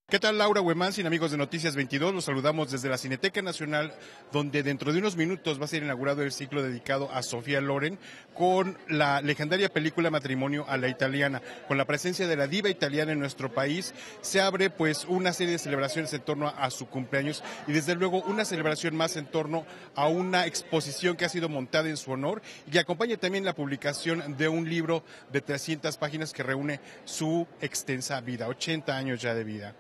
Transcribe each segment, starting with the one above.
¿Qué tal, Laura Huemansin, amigos de Noticias 22? Los saludamos desde la Cineteca Nacional, donde dentro de unos minutos va a ser inaugurado el ciclo dedicado a Sofía Loren con la legendaria película Matrimonio a la Italiana. Con la presencia de la diva italiana en nuestro país, se abre pues una serie de celebraciones en torno a su cumpleaños y desde luego una celebración más en torno a una exposición que ha sido montada en su honor y que acompaña también la publicación de un libro de 300 páginas que reúne su extensa vida, 80 años ya de vida.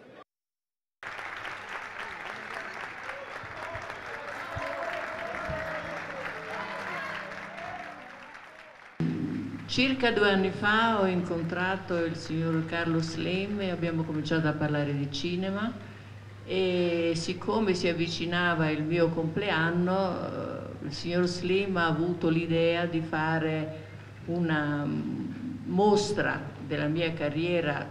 Circa 2 anni fa ho incontrato il signor Carlo Slim e abbiamo cominciato a parlare di cinema e siccome si avvicinava il mio compleanno, il signor Slim ha avuto l'idea di fare una mostra della mia carriera,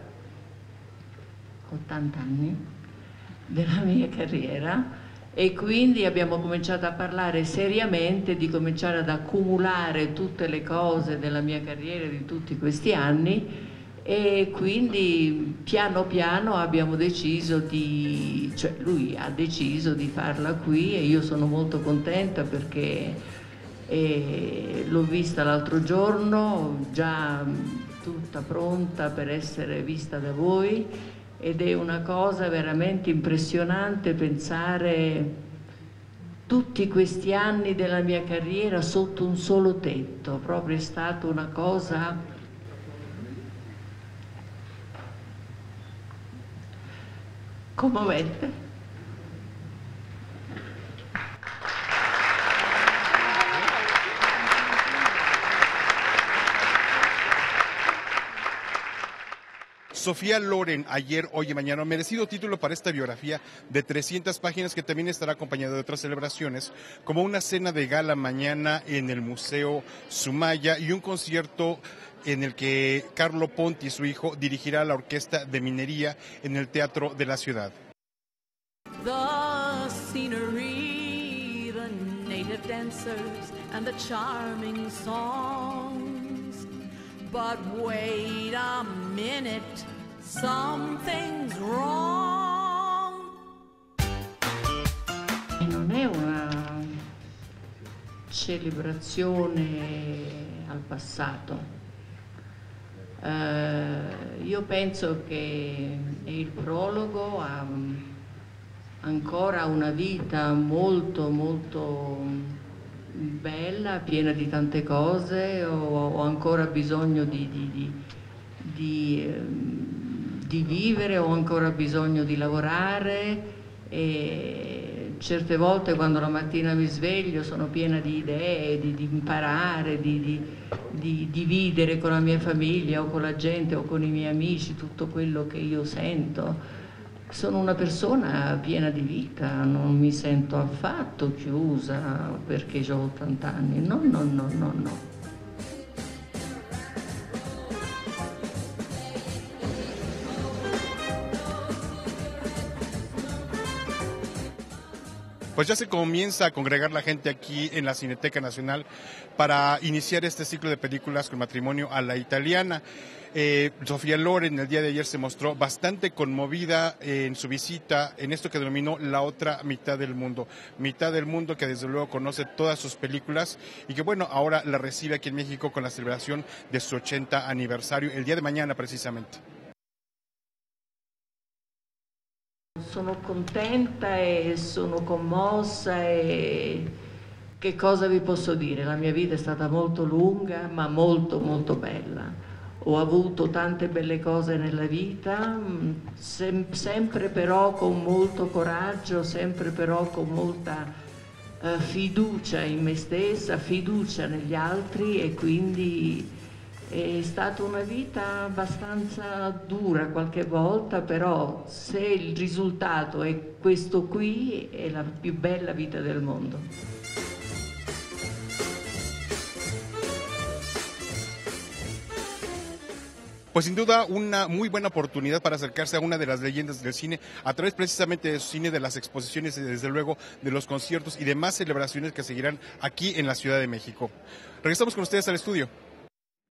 80 anni, della mia carriera, e quindi abbiamo cominciato a parlare seriamente di cominciare ad accumulare tutte le cose della mia carriera di tutti questi anni e quindi piano piano abbiamo deciso cioè lui ha deciso di farla qui e io sono molto contenta perché l'ho vista l'altro giorno, già tutta pronta per essere vista da voi. Ed è una cosa veramente impressionante pensare tutti questi anni della mia carriera sotto un solo tetto, proprio è stata una cosa commovente. Sofía Loren, ayer, hoy y mañana, merecido título para esta biografía de 300 páginas que también estará acompañada de otras celebraciones, como una cena de gala mañana en el Museo Sumaya y un concierto en el que Carlo Ponti, su hijo, dirigirá la Orquesta de Minería en el Teatro de la Ciudad. The scenery, the native dancers and the charming songs. But wait a minute, something's wrong. Non è una celebrazione al passato. Io penso che il prologo ha ancora una vita molto molto bella, piena di tante cose, ho ancora bisogno di vivere, ho ancora bisogno di lavorare e certe volte quando la mattina mi sveglio sono piena di idee, di imparare, di dividere con la mia famiglia o con la gente o con i miei amici tutto quello che io sento. Sono una persona piena di vita, non mi sento affatto chiusa perché ho 80 anni, no, no, no, no, no. Pues ya se comienza a congregar la gente aquí en la Cineteca Nacional para iniciar este ciclo de películas con Matrimonio a la Italiana. Sofía Loren el día de ayer se mostró bastante conmovida en su visita en esto que denominó la otra mitad del mundo que desde luego conoce todas sus películas y que bueno, ahora la recibe aquí en México con la celebración de su 80 aniversario, el día de mañana precisamente. Sono contenta e sono commossa e che cosa vi posso dire? La mia vita è stata molto lunga ma molto molto bella. Ho avuto tante belle cose nella vita, sempre però con molto coraggio, sempre però con molta fiducia in me stessa, fiducia negli altri e quindi è stata una vita abbastanza dura qualche volta, però se il risultato è questo qui è la più bella vita del mondo. Pues sin duda una muy buena oportunidad para acercarse a una de las leyendas del cine a través precisamente de su cine, de las exposiciones y desde luego de los conciertos y demás celebraciones que seguirán aquí en la Ciudad de México. Regresamos con ustedes al estudio.